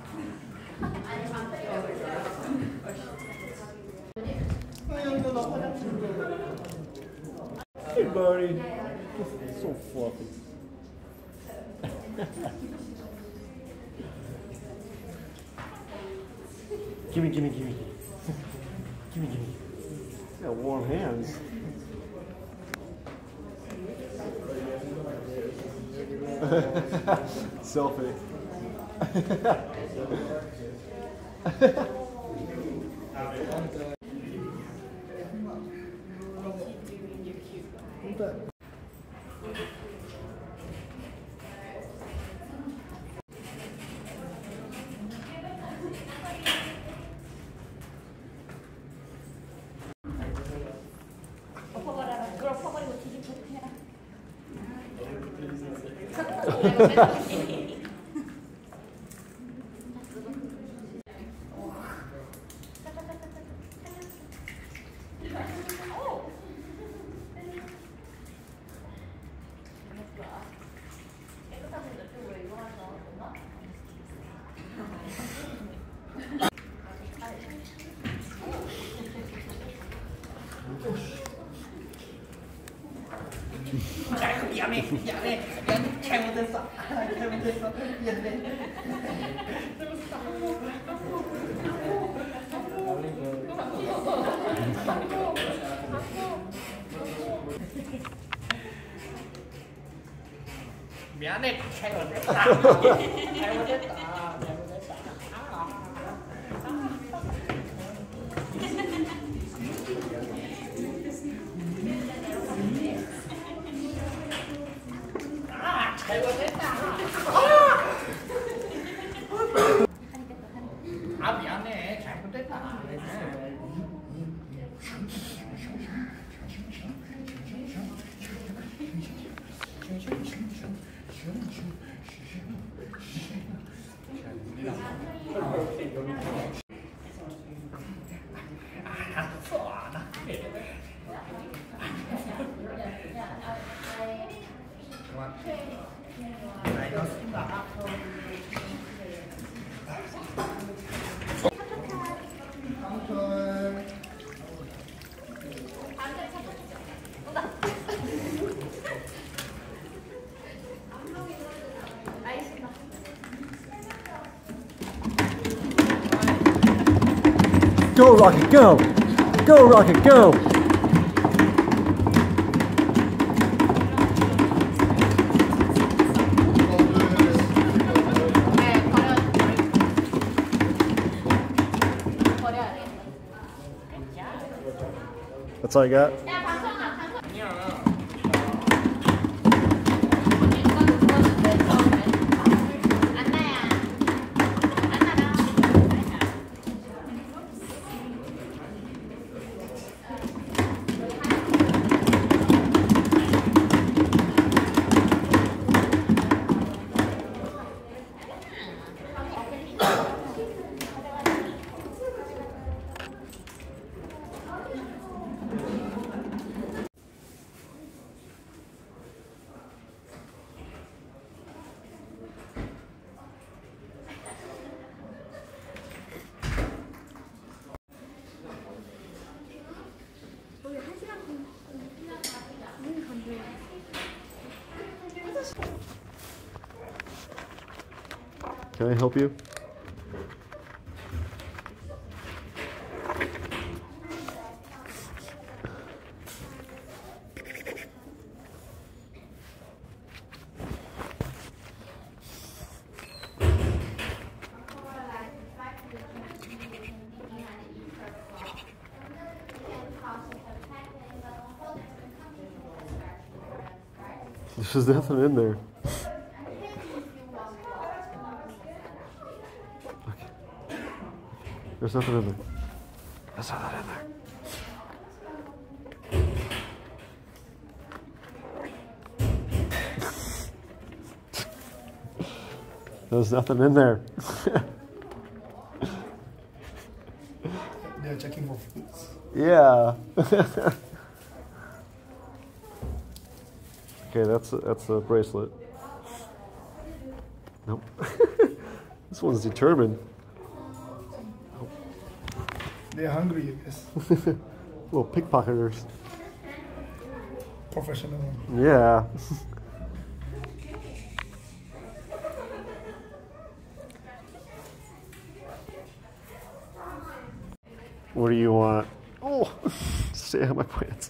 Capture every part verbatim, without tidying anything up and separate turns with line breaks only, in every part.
Hey, buddy. So fluffy. Gimme, gimme, gimme. Gimme, gimme. You got warm hands. Selfie.
미안해, 미안해, 미안해, 잘못했어, 잘못했어, 미안해. 미안해, 잘못했다, 잘못했다, 잘못했다. 아, 잘못했다. 아, 미안해, 잘못했다. 알았어, 안 할게. 알겠습니다.
Go, Rocket, go! Go, Rocket, go! That's all I got? Can I help you? There's nothing in there. Okay. There's nothing in there. There's nothing in there. There's nothing in there.
They're checking for foods.
Yeah. Okay, that's a, that's a bracelet. Nope. This This one's determined.
They're hungry, I guess.
Little pickpocketers.
Professional.
Yeah. What do you want? Oh, stay on my plants.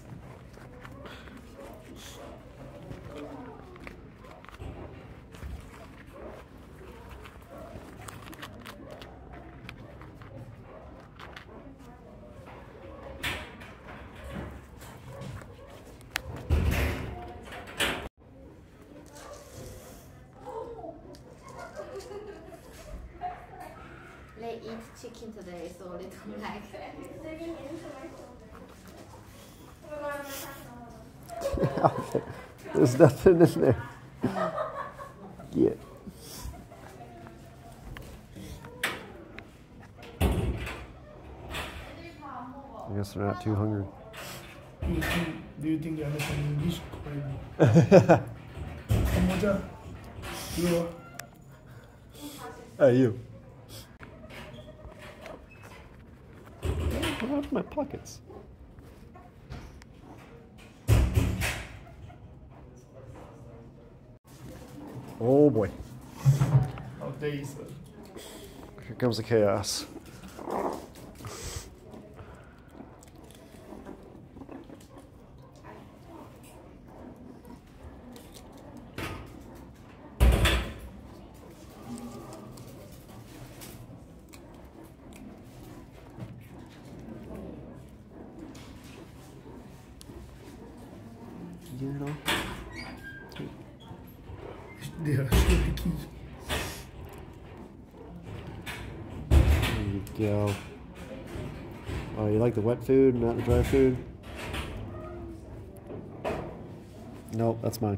They eat chicken today, so they don't like
Okay. There's nothing in there. Yeah. I guess they're not too hungry.
Do you think, do you think they understand English correctly? Kamoja? You?
Hey, you. What happened to my pockets? Oh boy.
How days?
Here comes the chaos. You know?
They are so picky.
There you go. Oh, you like the wet food, not the dry food? Nope, that's mine.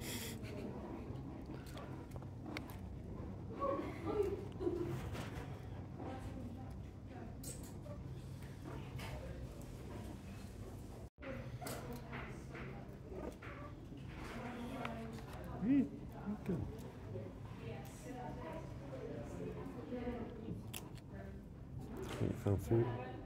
Hey, good. You found food?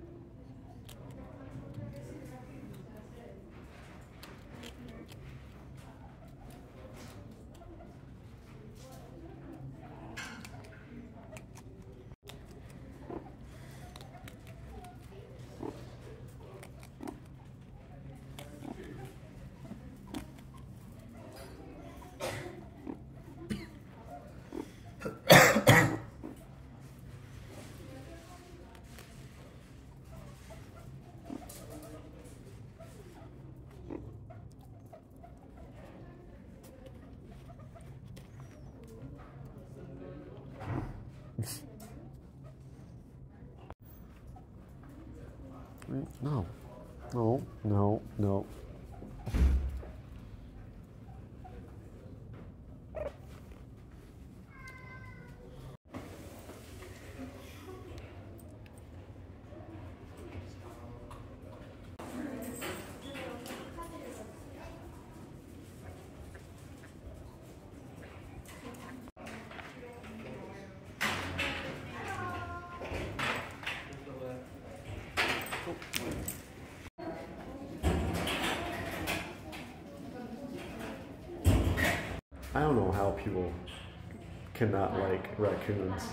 No, no, no, no. I don't know how people cannot like raccoons.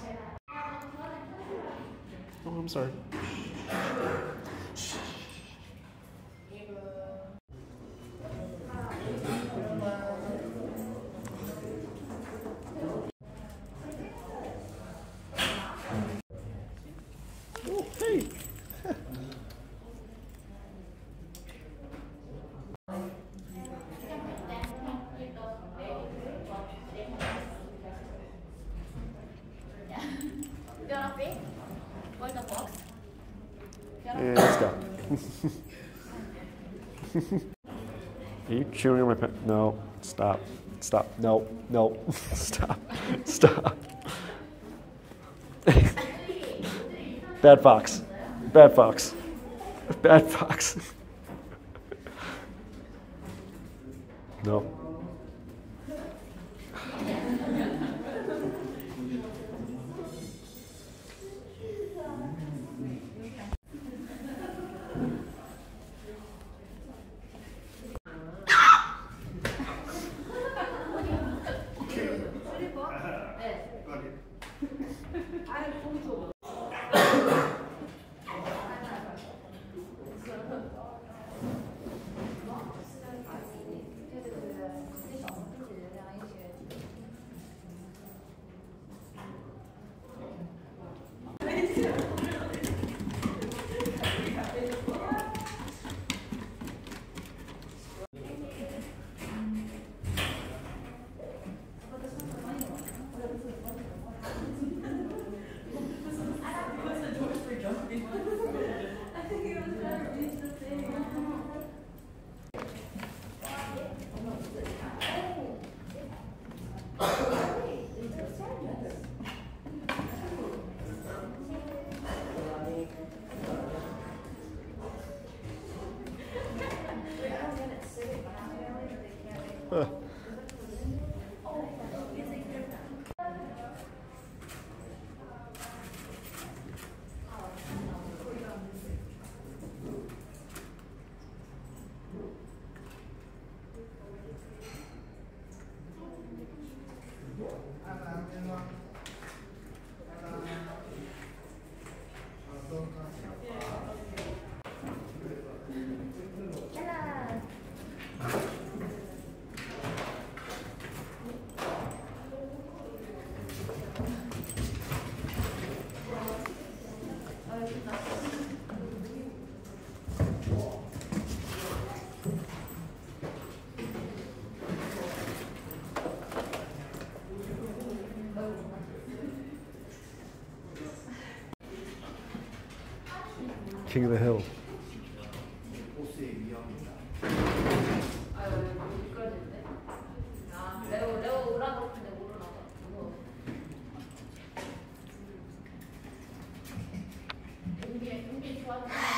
Oh, I'm sorry. Oh, hey.
Do you want to pick? Where's the box?
And stop. Are you chewing on my pen? No. Stop. Stop. No. No. Stop. Stop. Bad fox. Bad fox. Bad fox. No.
아유 끝났어.
King of the Hill.
아유 미끄러지는데. 아 레오 레오 오라고 근데 모르나 봐. 무서워. 은비 은비 좋아하는.